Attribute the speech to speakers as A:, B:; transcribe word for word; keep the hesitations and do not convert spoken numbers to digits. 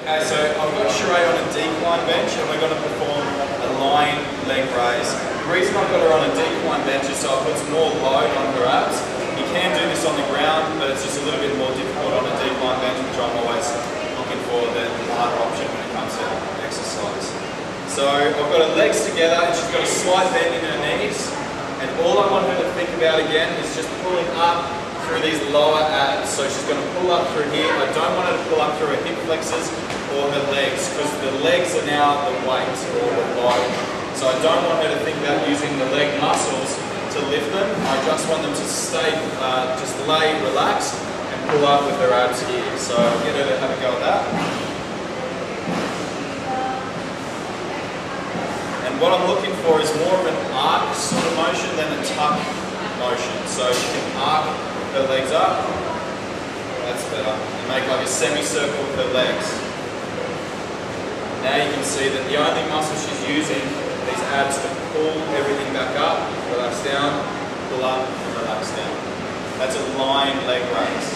A: Okay, so I've got Sheree on a decline bench and we're going to perform a lying leg raise. The reason I've got her on a decline bench is so it puts more load on her abs. You can do this on the ground, but it's just a little bit more difficult on a decline bench, which I'm always looking for the harder option when it comes to exercise. So I've got her legs together and she's got a slight bend in her knees. And all I want her to think about again is just pulling up through these lower abs. So she's going to pull up through here. I don't want her to pull up through her hip flexors or her legs, because the legs are now the weight or the load. So I don't want her to think about using the leg muscles to lift them. I just want them to stay, uh, just lay relaxed and pull up with her abs here. So I'll get her to have a go at that. And what I'm looking for is more of an arc sort of motion than a tuck motion. So she can arc her legs up. That's better. And make like a semicircle with her legs. Now you can see that the only muscle she's using, these abs, to pull everything back up, relax down, pull up, and relax down. That's a lying leg raise.